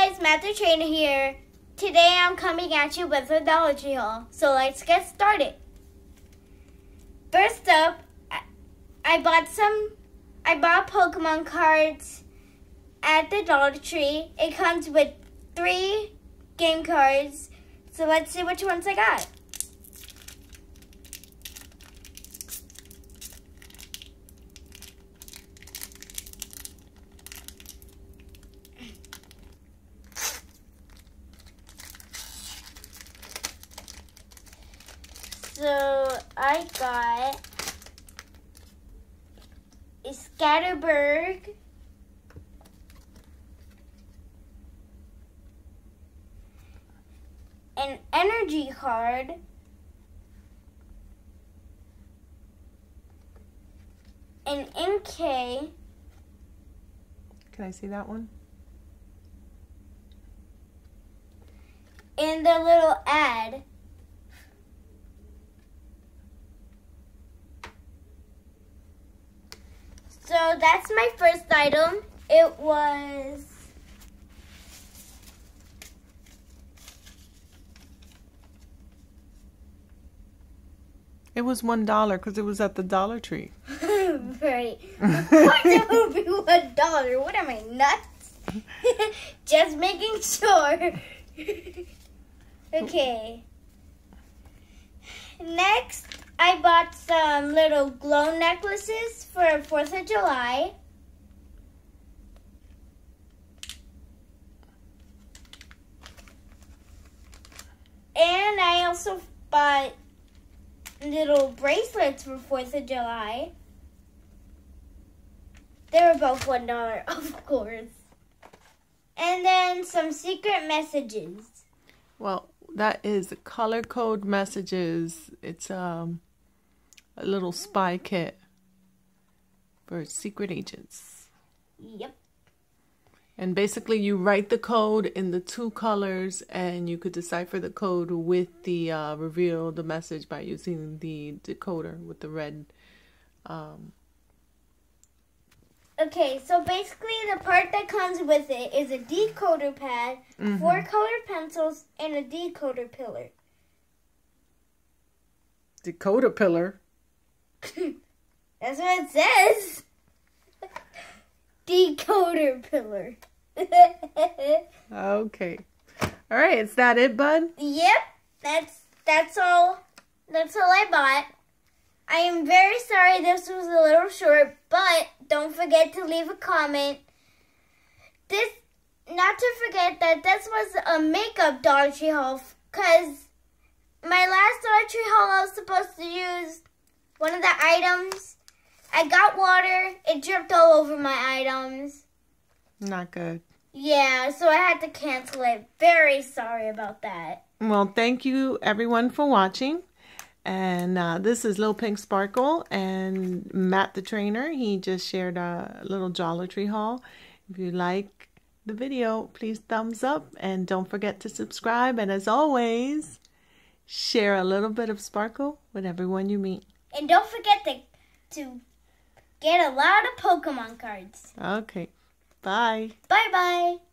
guys, Matt the Trainer here. Today I'm coming at you with a Dollar Tree haul. So let's get started. First up, I bought Pokemon cards at the Dollar Tree. It comes with 3 game cards. So let's see which ones I got. So I got a Scatterberg, an energy card, an NK. Can I see that one? And the little ad. So that's my first item. It was $1 because it was at the Dollar Tree. right. Of course it would be $1. What am I, nuts? Just making sure. Okay. Next, I bought some little glow necklaces for 4th of July. And I also bought little bracelets for 4th of July. They were both $1, of course. And then some secret messages. Well, that is the color code messages. It's a little spy kit for secret agents. Yep. And basically you write the code in the 2 colors and you could decipher the code with the reveal the message by using the decoder with the red. Okay, so basically the part that comes with it is a decoder pad, 4 colored pencils, and a decoder pillar. Decoder pillar? That's what it says. Decoder pillar. Okay. All right, is that it, bud? Yep, that's all. That's all I bought. I am very sorry this was a little short, but don't forget to leave a comment. Not to forget that this was a makeup Dollar Tree haul, because my last Dollar Tree haul I was supposed to use one of the items. I got water. It dripped all over my items. Not good. Yeah, so I had to cancel it. Very sorry about that. Well, thank you everyone for watching. And this is Lil Pink Sparkle and Matt the Trainer. He just shared a little Dollar Tree haul. If you like the video, please thumbs up and don't forget to subscribe. And as always, share a little bit of sparkle with everyone you meet. And don't forget to get a lot of Pokemon cards. Okay. Bye. Bye-bye.